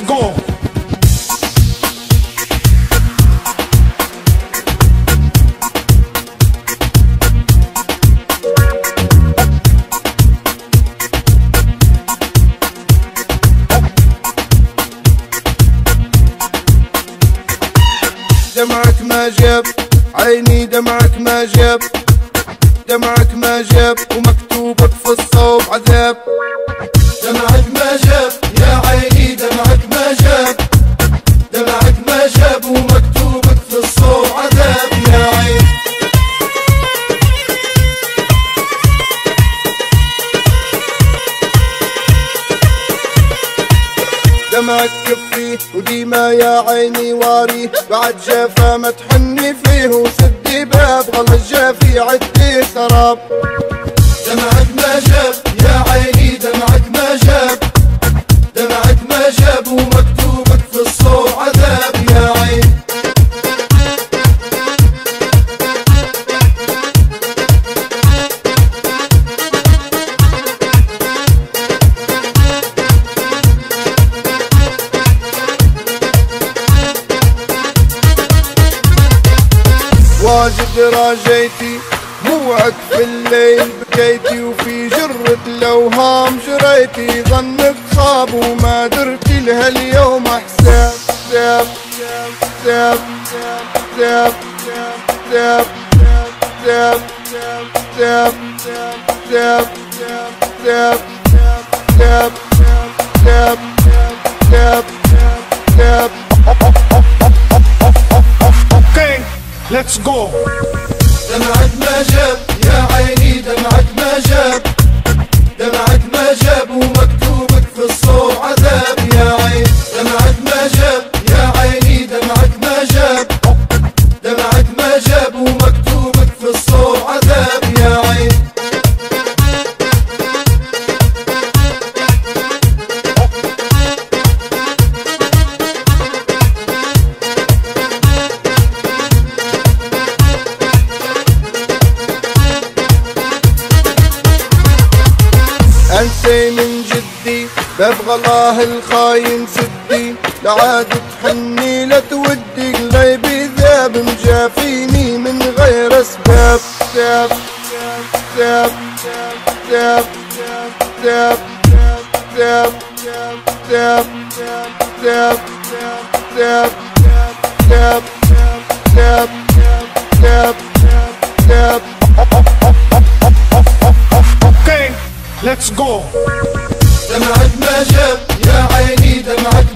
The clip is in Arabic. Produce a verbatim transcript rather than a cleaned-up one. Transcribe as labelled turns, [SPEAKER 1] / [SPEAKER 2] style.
[SPEAKER 1] go.
[SPEAKER 2] دمعك ما جاب عيني، دمعك ما جاب، دمعك ما جاب ومكتوبك في الصوب عذاب.
[SPEAKER 3] دمعك ما جاب يا عيني، دمعك ما جاب، دمعك ما جاب ومكتوبك في الصوب عذاب يا عين.
[SPEAKER 2] دمعك كفي وديما يا عيني واري، بعد جافا ما تحني فيه وسدي باب غلط جافي عدي سراب.
[SPEAKER 3] دمعك ما جاب يا عيني، دمعك ما جاب، دمعك ما جاب ومكتوبك في الصوب عذاب يا عين.
[SPEAKER 2] واجد راجيتي موعك في الليل بكيتي، وفي جرة الأوهام جريتي، ظنك خاب وما درتي لها اليوم حساب. حساب حساب حساب حساب حساب حساب حساب حساب حساب حساب حساب حساب.
[SPEAKER 1] Okay, let's go.
[SPEAKER 3] دمعك ما جاب يا عيني، دمعك ما جاب، دمعك ما جاب ومكتوبك في الصوب عذاب يا عين. دمعك ما جاب يا عيني، دمعك ما جاب، دمعك ما جاب ومكتوبك في الصوب عذاب يا عين.
[SPEAKER 2] انسي من جدي باب غلاه الخاين سدي، لعاد تحني لا تودي قلبي ذاب مجافيني من غير اسباب. ساب ساب ساب ساب ساب ساب ساب ساب ساب ساب ساب ساب.
[SPEAKER 1] Okay, let's go.
[SPEAKER 3] دمعك ما جاب يا عيني، دمعك